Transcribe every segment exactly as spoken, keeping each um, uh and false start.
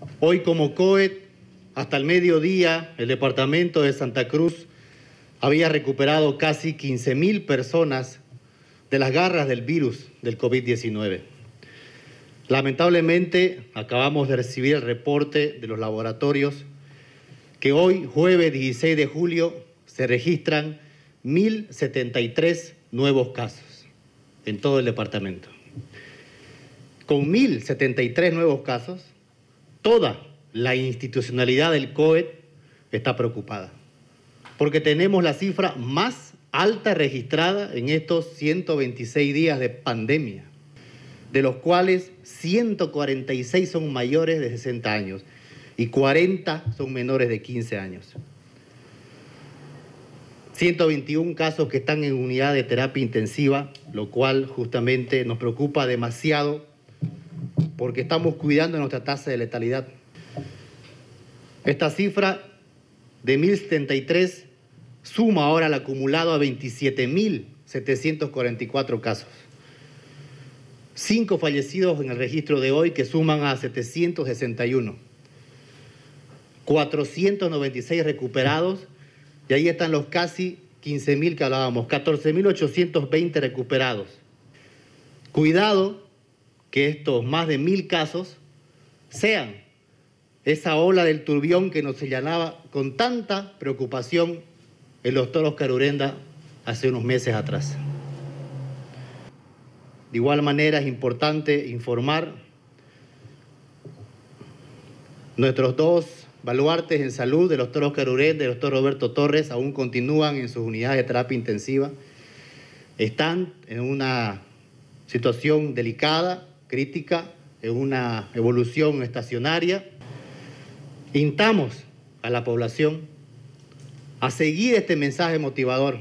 Hoy como COET, hasta el mediodía, el departamento de Santa Cruz había recuperado casi quince mil personas de las garras del virus del COVID diecinueve. Lamentablemente, acabamos de recibir el reporte de los laboratorios que hoy, jueves dieciséis de julio, se registran mil setenta y tres nuevos casos en todo el departamento. Con mil setenta y tres nuevos casos, toda la institucionalidad del COET está preocupada, porque tenemos la cifra más alta registrada en estos ciento veintiséis días de pandemia, de los cuales ciento cuarenta y seis son mayores de sesenta años y cuarenta son menores de quince años. ciento veintiún casos que están en unidad de terapia intensiva, lo cual justamente nos preocupa demasiado porque estamos cuidando nuestra tasa de letalidad. Esta cifra de mil setenta y tres suma ahora al acumulado a veintisiete mil setecientos cuarenta y cuatro casos. Cinco fallecidos en el registro de hoy que suman a setecientos sesenta y uno. cuatrocientos noventa y seis recuperados y ahí están los casi quince mil que hablábamos, catorce mil ochocientos veinte recuperados. Cuidado que estos más de mil casos sean esa ola del turbión que nos señalaba con tanta preocupación el doctor Óscar Urenda hace unos meses atrás. De igual manera es importante informar nuestros dos baluartes en salud, el doctor Óscar Urenda y el doctor Roberto Torres, aún continúan en sus unidades de terapia intensiva. Están en una situación delicada, crítica, en una evolución estacionaria. Instamos a la población a seguir este mensaje motivador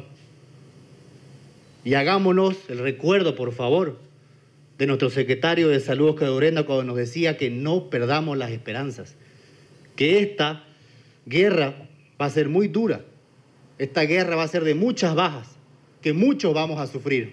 y hagámonos el recuerdo, por favor, de nuestro secretario de Salud, Óscar Urenda, cuando nos decía que no perdamos las esperanzas, que esta guerra va a ser muy dura, esta guerra va a ser de muchas bajas, que muchos vamos a sufrir,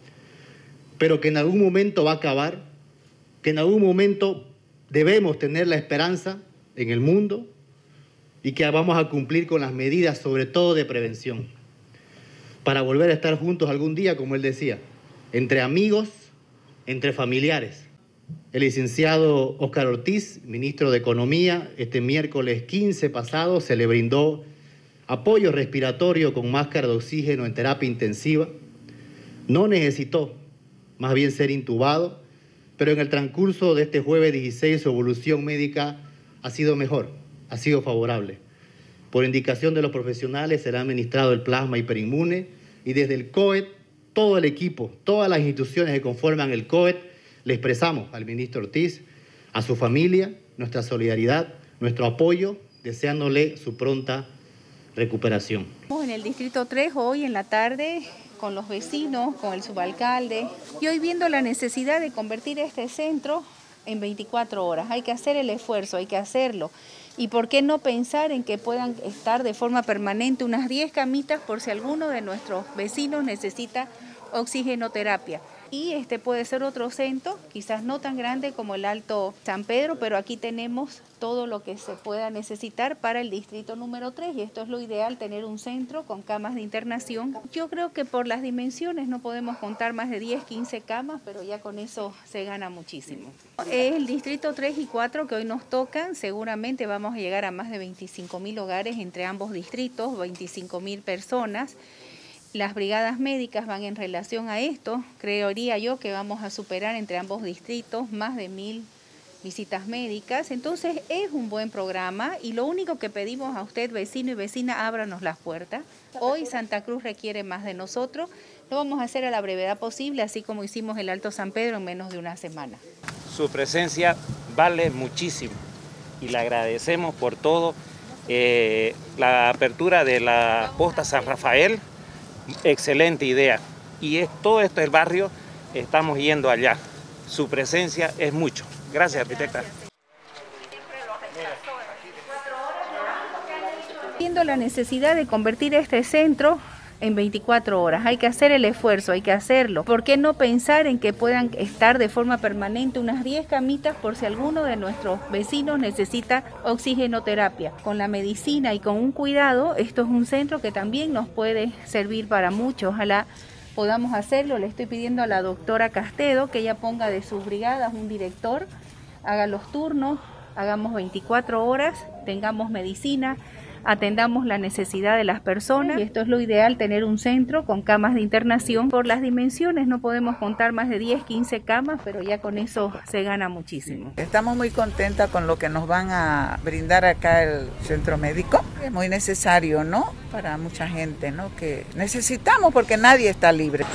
pero que en algún momento va a acabar, que en algún momento debemos tener la esperanza en el mundo y que vamos a cumplir con las medidas, sobre todo de prevención, para volver a estar juntos algún día, como él decía, entre amigos, entre familiares. El licenciado Óscar Ortiz, ministro de Economía, este miércoles quince pasado se le brindó apoyo respiratorio con máscara de oxígeno en terapia intensiva. No necesitó, más bien ser intubado, pero en el transcurso de este jueves dieciséis su evolución médica ha sido mejor, ha sido favorable. Por indicación de los profesionales será administrado el plasma hiperinmune y desde el COET, todo el equipo, todas las instituciones que conforman el COET, le expresamos al ministro Ortiz, a su familia, nuestra solidaridad, nuestro apoyo, deseándole su pronta recuperación. En el Distrito tres hoy en la tarde con los vecinos, con el subalcalde y hoy viendo la necesidad de convertir este centro en veinticuatro horas. Hay que hacer el esfuerzo, hay que hacerlo. Y por qué no pensar en que puedan estar de forma permanente unas diez camitas por si alguno de nuestros vecinos necesita oxigenoterapia. Y este puede ser otro centro, quizás no tan grande como el Alto San Pedro, pero aquí tenemos todo lo que se pueda necesitar para el distrito número tres y esto es lo ideal, tener un centro con camas de internación. Yo creo que por las dimensiones no podemos contar más de diez, quince camas, pero ya con eso se gana muchísimo. El distrito tres y cuatro que hoy nos tocan, seguramente vamos a llegar a más de veinticinco mil hogares entre ambos distritos, veinticinco mil personas. Las brigadas médicas van en relación a esto, creería yo que vamos a superar entre ambos distritos más de mil visitas médicas, entonces es un buen programa y lo único que pedimos a usted, vecino y vecina, ábranos las puertas. Hoy Santa Cruz requiere más de nosotros, lo vamos a hacer a la brevedad posible, así como hicimos el Alto San Pedro en menos de una semana. Su presencia vale muchísimo y le agradecemos por todo. Eh, la apertura de la posta San Rafael, excelente idea. Y es todo esto el barrio, estamos yendo allá. Su presencia es mucho. Gracias, arquitecta. Viendo la necesidad de convertir este centro en veinticuatro horas. Hay que hacer el esfuerzo, hay que hacerlo. ¿Por qué no pensar en que puedan estar de forma permanente unas diez camitas por si alguno de nuestros vecinos necesita oxigenoterapia? Con la medicina y con un cuidado, esto es un centro que también nos puede servir para mucho. Ojalá podamos hacerlo. Le estoy pidiendo a la doctora Castedo que ella ponga de sus brigadas un director, haga los turnos, hagamos veinticuatro horas, tengamos medicina, atendamos la necesidad de las personas. Y esto es lo ideal, tener un centro con camas de internación. Por las dimensiones no podemos contar más de diez, quince camas, pero ya con eso se gana muchísimo. Estamos muy contentas con lo que nos van a brindar acá el centro médico. Es muy necesario, ¿no? Para mucha gente, ¿no? Que necesitamos porque nadie está libre.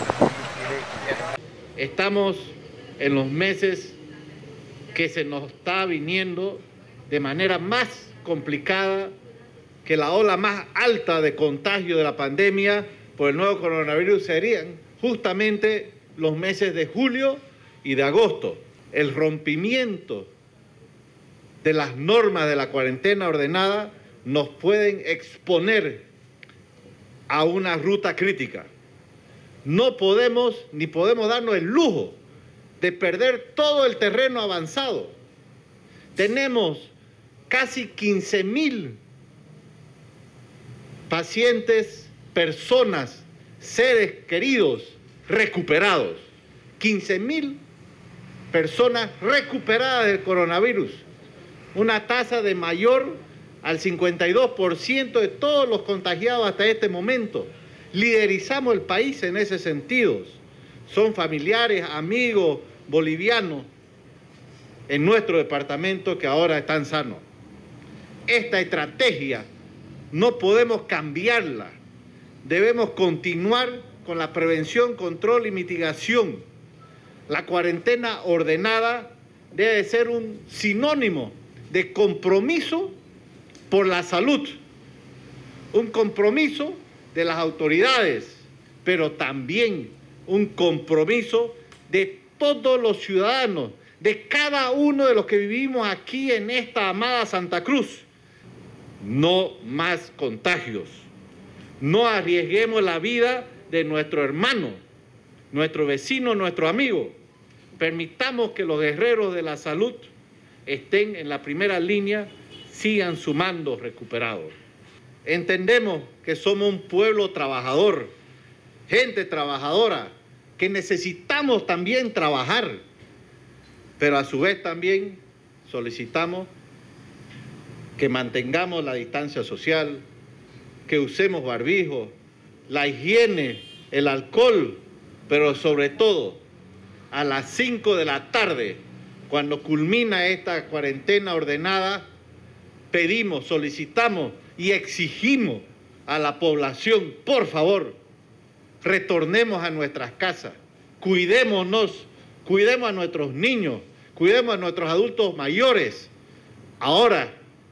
Estamos en los meses que se nos está viniendo de manera más complicada, que la ola más alta de contagio de la pandemia por el nuevo coronavirus serían justamente los meses de julio y de agosto. El rompimiento de las normas de la cuarentena ordenada nos pueden exponer a una ruta crítica. No podemos ni podemos darnos el lujo de perder todo el terreno avanzado. Tenemos casi quince mil pacientes, personas, seres queridos recuperados. quince mil personas recuperadas del coronavirus. Una tasa de mayor al cincuenta y dos por ciento de todos los contagiados hasta este momento. Liderizamos el país en ese sentido. Son familiares, amigos bolivianos en nuestro departamento que ahora están sanos. Esta estrategia no podemos cambiarla. Debemos continuar con la prevención, control y mitigación. La cuarentena ordenada debe ser un sinónimo de compromiso por la salud, un compromiso de las autoridades, pero también un compromiso de todos los ciudadanos, de cada uno de los que vivimos aquí en esta amada Santa Cruz. No más contagios. No arriesguemos la vida de nuestro hermano, nuestro vecino, nuestro amigo. Permitamos que los guerreros de la salud estén en la primera línea, sigan sumando recuperados. Entendemos que somos un pueblo trabajador, gente trabajadora, que necesitamos también trabajar, pero a su vez también solicitamos que mantengamos la distancia social, que usemos barbijo, la higiene, el alcohol, pero sobre todo a las cinco de la tarde, cuando culmina esta cuarentena ordenada, pedimos, solicitamos y exigimos a la población, por favor, retornemos a nuestras casas, cuidémonos, cuidemos a nuestros niños, cuidemos a nuestros adultos mayores. Ahora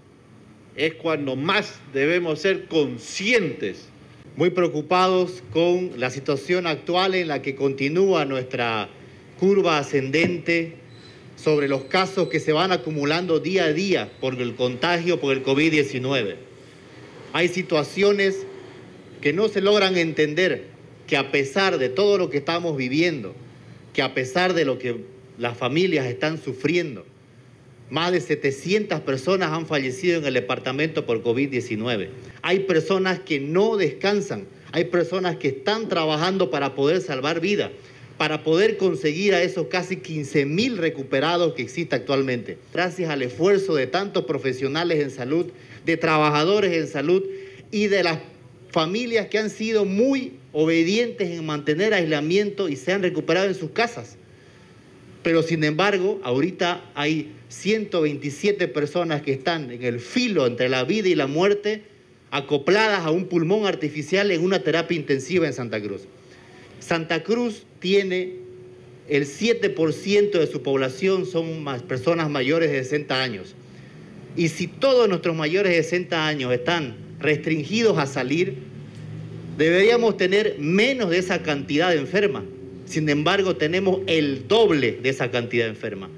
es cuando más debemos ser conscientes. Muy preocupados con la situación actual en la que continúa nuestra curva ascendente sobre los casos que se van acumulando día a día por el contagio por el COVID diecinueve. Hay situaciones que no se logran entender, que a pesar de todo lo que estamos viviendo, que a pesar de lo que las familias están sufriendo, más de setecientas personas han fallecido en el departamento por COVID diecinueve. Hay personas que no descansan, hay personas que están trabajando para poder salvar vidas, para poder conseguir a esos casi quince mil recuperados que existen actualmente. Gracias al esfuerzo de tantos profesionales en salud, de trabajadores en salud y de las familias que han sido muy obedientes en mantener aislamiento y se han recuperado en sus casas. Pero sin embargo, ahorita hay ciento veintisiete personas que están en el filo entre la vida y la muerte, acopladas a un pulmón artificial en una terapia intensiva en Santa Cruz. Santa Cruz tiene el siete por ciento de su población son más personas mayores de sesenta años. Y si todos nuestros mayores de sesenta años están restringidos a salir, deberíamos tener menos de esa cantidad de enfermas. Sin embargo, tenemos el doble de esa cantidad de enfermas.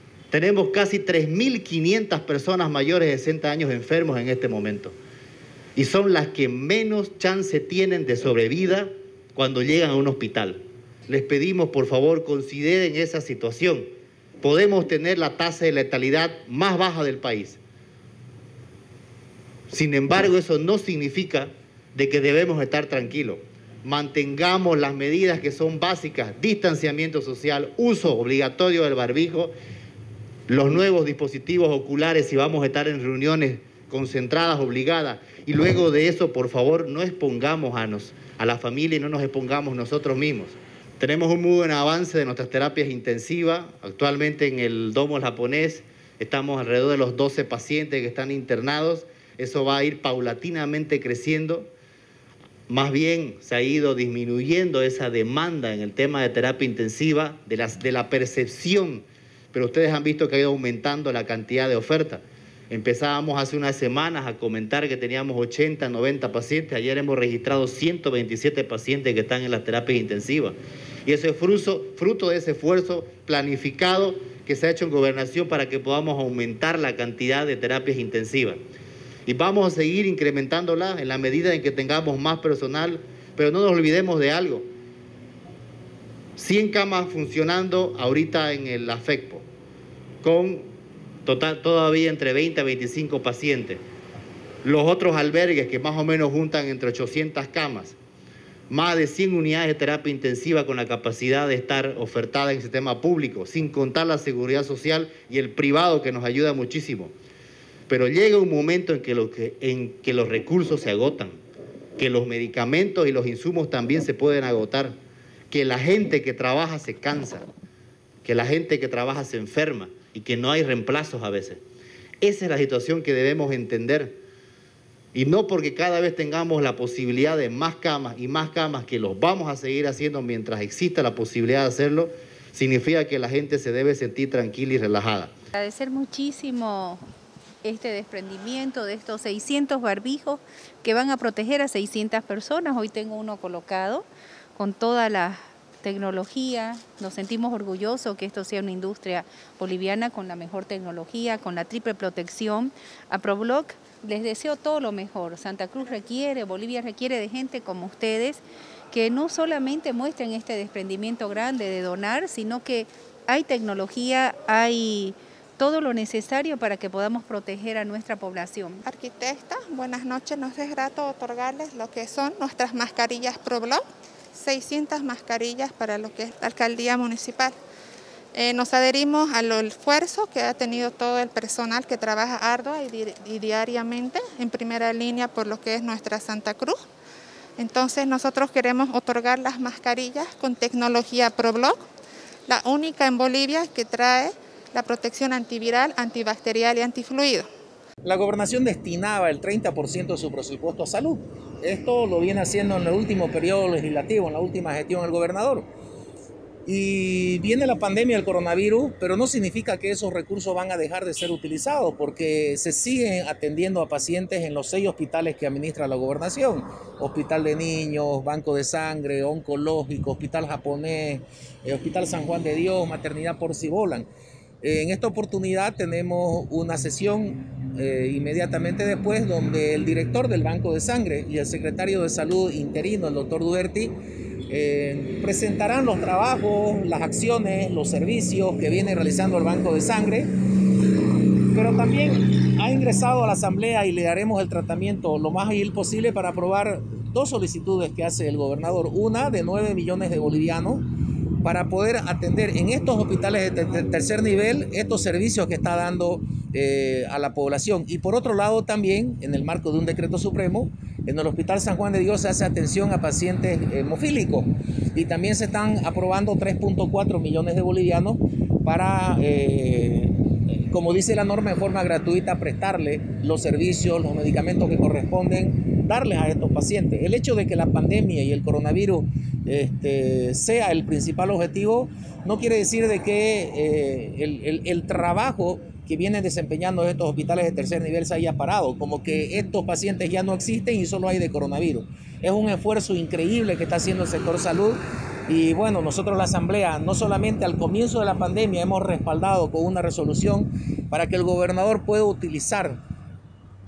Tenemos casi tres mil quinientas personas mayores de sesenta años enfermos en este momento. y son las que menos chance tienen de sobrevida cuando llegan a un hospital. Les pedimos, por favor, consideren esa situación. Podemos tener la tasa de letalidad más baja del país. Sin embargo, eso no significa de que debemos estar tranquilos. Mantengamos las medidas que son básicas: distanciamiento social, uso obligatorio del barbijo, los nuevos dispositivos oculares si vamos a estar en reuniones concentradas, obligadas, y luego de eso, por favor, no expongamos a, nos, a la familia y no nos expongamos nosotros mismos. Tenemos un muy buen avance de nuestras terapias intensivas. Actualmente en el domo japonés estamos alrededor de los doce pacientes que están internados. Eso va a ir paulatinamente creciendo. Más bien se ha ido disminuyendo esa demanda en el tema de terapia intensiva, de, las, de la percepción, pero ustedes han visto que ha ido aumentando la cantidad de oferta. Empezábamos hace unas semanas a comentar que teníamos ochenta, noventa pacientes. Ayer hemos registrado ciento veintisiete pacientes que están en las terapias intensivas. Y eso es fruto, fruto de ese esfuerzo planificado que se ha hecho en Gobernación para que podamos aumentar la cantidad de terapias intensivas. Y vamos a seguir incrementándola en la medida en que tengamos más personal, pero no nos olvidemos de algo. cien camas funcionando ahorita en el AFECPO, con total, todavía entre veinte a veinticinco pacientes. Los otros albergues que más o menos juntan entre ochocientas camas, más de cien unidades de terapia intensiva con la capacidad de estar ofertada en el sistema público, sin contar la seguridad social y el privado que nos ayuda muchísimo. Pero llega un momento en que, lo que, en que los recursos se agotan, que los medicamentos y los insumos también se pueden agotar, que la gente que trabaja se cansa, que la gente que trabaja se enferma y que no hay reemplazos a veces. Esa es la situación que debemos entender. Y no porque cada vez tengamos la posibilidad de más camas y más camas, que los vamos a seguir haciendo mientras exista la posibilidad de hacerlo, significa que la gente se debe sentir tranquila y relajada. Agradecer muchísimo este desprendimiento de estos seiscientos barbijos que van a proteger a seiscientas personas. Hoy tengo uno colocado con toda la tecnología. Nos sentimos orgullosos que esto sea una industria boliviana con la mejor tecnología, con la triple protección. A ProBloc les deseo todo lo mejor. Santa Cruz requiere, Bolivia requiere de gente como ustedes, que no solamente muestren este desprendimiento grande de donar, sino que hay tecnología, hay todo lo necesario para que podamos proteger a nuestra población. Arquitecta, buenas noches. Nos es grato otorgarles lo que son nuestras mascarillas ProBloc, seiscientas mascarillas para lo que es la alcaldía municipal. Eh, nos adherimos al esfuerzo que ha tenido todo el personal que trabaja ardua y, di y diariamente en primera línea por lo que es nuestra Santa Cruz. Entonces nosotros queremos otorgar las mascarillas con tecnología ProBloc, la única en Bolivia que trae la protección antiviral, antibacterial y antifluido. La gobernación destinaba el treinta por ciento de su presupuesto a salud. Esto lo viene haciendo en el último periodo legislativo, en la última gestión del gobernador. Y viene la pandemia del coronavirus, pero no significa que esos recursos van a dejar de ser utilizados, porque se siguen atendiendo a pacientes en los seis hospitales que administra la gobernación. Hospital de Niños, Banco de Sangre, Oncológico, Hospital Japonés, Hospital San Juan de Dios, Maternidad Porci Bolan. En esta oportunidad tenemos una sesión eh, inmediatamente después donde el director del Banco de Sangre y el secretario de Salud interino, el doctor Duerti, eh, presentarán los trabajos, las acciones, los servicios que viene realizando el Banco de Sangre, pero también ha ingresado a la Asamblea y le daremos el tratamiento lo más ágil posible para aprobar dos solicitudes que hace el gobernador, una de nueve millones de bolivianos, para poder atender en estos hospitales de tercer nivel estos servicios que está dando eh, a la población. Y por otro lado también, en el marco de un decreto supremo, en el Hospital San Juan de Dios se hace atención a pacientes hemofílicos y también se están aprobando tres punto cuatro millones de bolivianos para, eh, como dice la norma, en forma gratuita prestarle los servicios, los medicamentos que corresponden, darles a estos pacientes. El hecho de que la pandemia y el coronavirus Este, sea el principal objetivo, no quiere decir de que eh, el, el, el trabajo que vienen desempeñando estos hospitales de tercer nivel se haya parado, como que estos pacientes ya no existen y solo hay de coronavirus. Es un esfuerzo increíble que está haciendo el sector salud y bueno, nosotros la Asamblea, no solamente al comienzo de la pandemia hemos respaldado con una resolución para que el gobernador pueda utilizar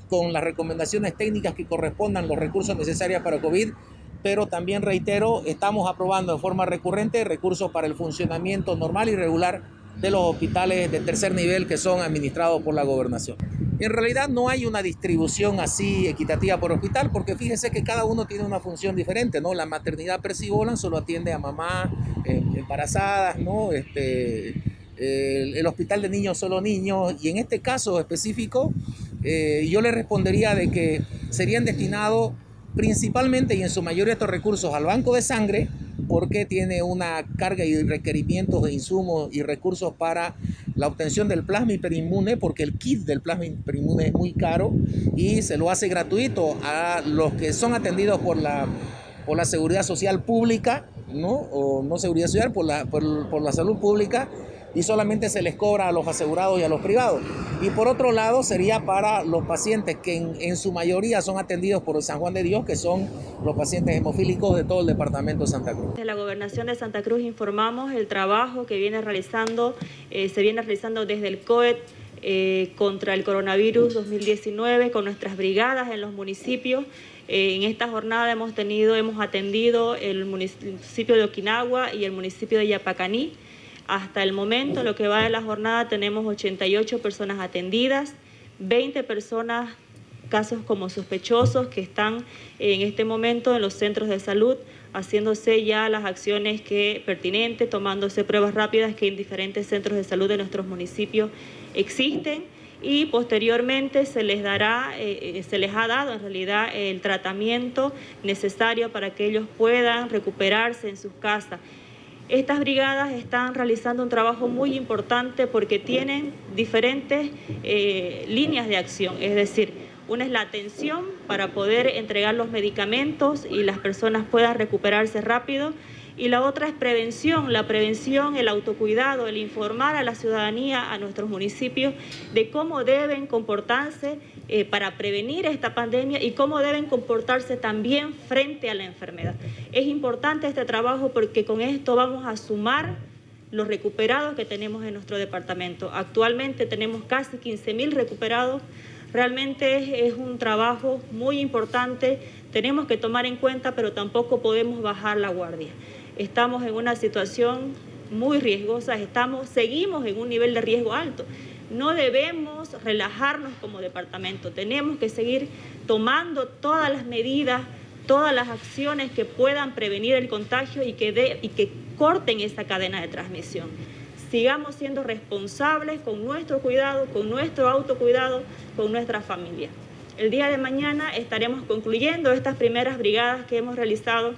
con las recomendaciones técnicas que correspondan, los recursos necesarios para COVID, pero también reitero, estamos aprobando en forma recurrente recursos para el funcionamiento normal y regular de los hospitales de tercer nivel que son administrados por la gobernación. En realidad no hay una distribución así equitativa por hospital, porque fíjense que cada uno tiene una función diferente, ¿no? La maternidad Percibolan solo atiende a mamás eh, embarazadas, ¿no? Este, el, el hospital de niños solo niños, y en este caso específico eh, yo le respondería de que serían destinados principalmente y en su mayoría estos recursos al banco de sangre, porque tiene una carga y requerimientos de insumos y recursos para la obtención del plasma hiperinmune, porque el kit del plasma hiperinmune es muy caro y se lo hace gratuito a los que son atendidos por la, por la seguridad social pública, ¿no? O no seguridad social, por la, por, por la salud pública, y solamente se les cobra a los asegurados y a los privados. Y por otro lado sería para los pacientes que en, en su mayoría son atendidos por el San Juan de Dios, que son los pacientes hemofílicos de todo el departamento de Santa Cruz. De la Gobernación de Santa Cruz informamos el trabajo que viene realizando, eh, se viene realizando desde el C O E T eh, contra el coronavirus dos mil diecinueve con nuestras brigadas en los municipios. Eh, en esta jornada hemos tenido, hemos atendido el municipio de Oquinagua y el municipio de Yapacaní. Hasta el momento, lo que va de la jornada, tenemos ochenta y ocho personas atendidas, veinte personas, casos como sospechosos, que están en este momento en los centros de salud, haciéndose ya las acciones que pertinentes, tomándose pruebas rápidas que en diferentes centros de salud de nuestros municipios existen, y posteriormente se les dará, eh, se les ha dado en realidad el tratamiento necesario para que ellos puedan recuperarse en sus casas. Estas brigadas están realizando un trabajo muy importante porque tienen diferentes eh, líneas de acción, es decir, una es la atención para poder entregar los medicamentos y las personas puedan recuperarse rápido, y la otra es prevención, la prevención, el autocuidado, el informar a la ciudadanía, a nuestros municipios, de cómo deben comportarse eh, para prevenir esta pandemia y cómo deben comportarse también frente a la enfermedad. Es importante este trabajo porque con esto vamos a sumar los recuperados que tenemos en nuestro departamento. Actualmente tenemos casi quince mil recuperados. Realmente es, es un trabajo muy importante, tenemos que tomar en cuenta, pero tampoco podemos bajar la guardia. Estamos en una situación muy riesgosa, estamos, seguimos en un nivel de riesgo alto. No debemos relajarnos como departamento, tenemos que seguir tomando todas las medidas, todas las acciones que puedan prevenir el contagio y que, de, y que corten esa cadena de transmisión. Sigamos siendo responsables con nuestro cuidado, con nuestro autocuidado, con nuestra familia. El día de mañana estaremos concluyendo estas primeras brigadas que hemos realizado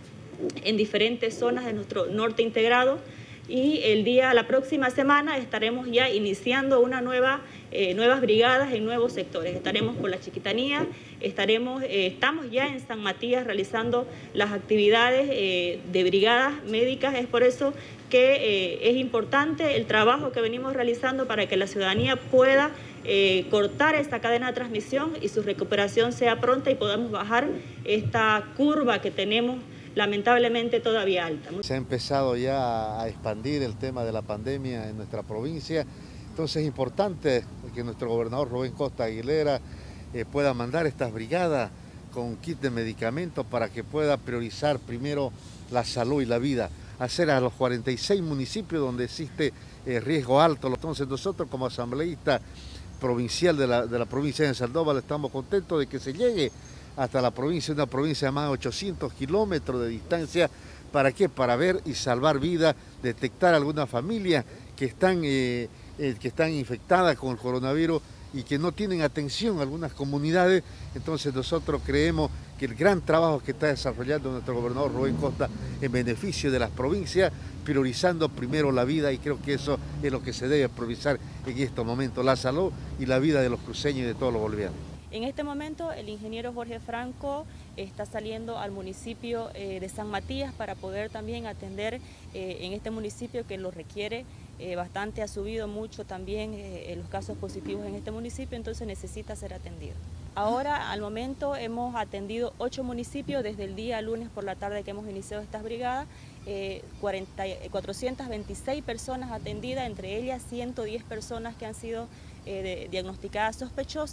en diferentes zonas de nuestro norte integrado, y el día, la próxima semana estaremos ya iniciando una nueva, eh, nuevas brigadas en nuevos sectores. Estaremos por la Chiquitanía, estaremos, eh, estamos ya en San Matías realizando las actividades eh, de brigadas médicas. Es por eso que eh, es importante el trabajo que venimos realizando para que la ciudadanía pueda eh, cortar esta cadena de transmisión y su recuperación sea pronta y podamos bajar esta curva que tenemos lamentablemente todavía alta. Se ha empezado ya a expandir el tema de la pandemia en nuestra provincia, entonces es importante que nuestro gobernador Rubén Costa Aguilera eh, pueda mandar estas brigadas con kit de medicamentos para que pueda priorizar primero la salud y la vida, hacer a los cuarenta y seis municipios donde existe eh, riesgo alto. Entonces nosotros como asambleísta provincial de la, de la provincia de Sandoval estamos contentos de que se llegue hasta la provincia, una provincia de más de ochocientos kilómetros de distancia. ¿Para qué? Para ver y salvar vidas, detectar algunas familias que están, eh, eh, que están infectadas con el coronavirus y que no tienen atención en algunas comunidades. Entonces nosotros creemos que el gran trabajo que está desarrollando nuestro gobernador Rubén Costa en beneficio de las provincias, priorizando primero la vida, y creo que eso es lo que se debe priorizar en estos momentos, la salud y la vida de los cruceños y de todos los bolivianos. En este momento el ingeniero Jorge Franco está saliendo al municipio eh, de San Matías para poder también atender eh, en este municipio que lo requiere eh, bastante, ha subido mucho también eh, los casos positivos en este municipio, entonces necesita ser atendido. Ahora, al momento, hemos atendido ocho municipios desde el día lunes por la tarde que hemos iniciado estas brigadas, eh, cuarenta, cuatrocientas veintiséis personas atendidas, entre ellas ciento diez personas que han sido eh, de, diagnosticadas sospechosas,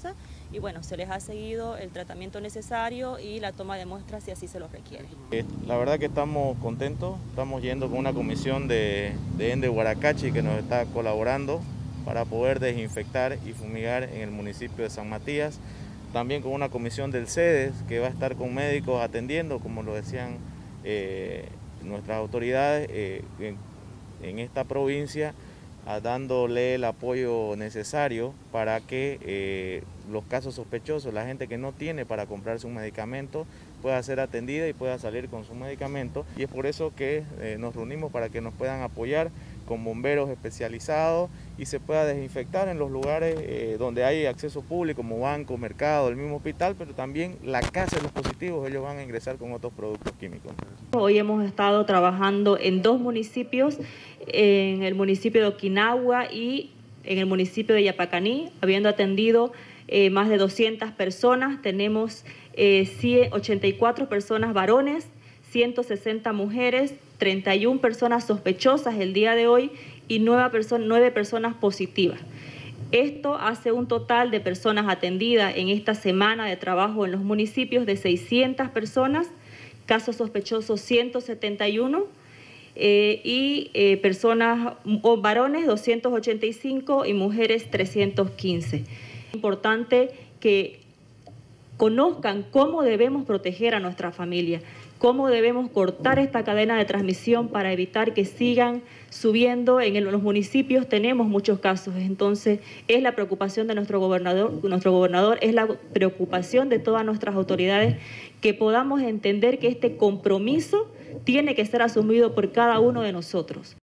y bueno, se les ha seguido el tratamiento necesario y la toma de muestras si así se lo requiere. La verdad que estamos contentos, estamos yendo con una comisión de, de Ende Huaracachi que nos está colaborando para poder desinfectar y fumigar en el municipio de San Matías, también con una comisión del CEDES que va a estar con médicos atendiendo, como lo decían eh, nuestras autoridades eh, en, en esta provincia, a dándole el apoyo necesario para que eh, los casos sospechosos, la gente que no tiene para comprarse un medicamento, pueda ser atendida y pueda salir con su medicamento. Y es por eso que eh, nos reunimos para que nos puedan apoyar con bomberos especializados y se pueda desinfectar en los lugares eh, donde hay acceso público, como bancos, mercado, el mismo hospital, pero también la casa de los positivos, ellos van a ingresar con otros productos químicos. Hoy hemos estado trabajando en dos municipios, en el municipio de Okinawa y en el municipio de Yapacaní, habiendo atendido eh, más de doscientas personas. Tenemos eh, ochenta y cuatro personas varones, ciento sesenta mujeres, treinta y una personas sospechosas el día de hoy y nueve, perso- nueve personas positivas. Esto hace un total de personas atendidas en esta semana de trabajo en los municipios de seiscientas personas, casos sospechosos ciento setenta y uno eh, y eh, personas o varones doscientos ochenta y cinco y mujeres trescientos quince. Es importante que conozcan cómo debemos proteger a nuestra familia, cómo debemos cortar esta cadena de transmisión para evitar que sigan subiendo. En los municipios tenemos muchos casos, entonces es la preocupación de nuestro gobernador, nuestro gobernador, es la preocupación de todas nuestras autoridades que podamos entender que este compromiso tiene que ser asumido por cada uno de nosotros.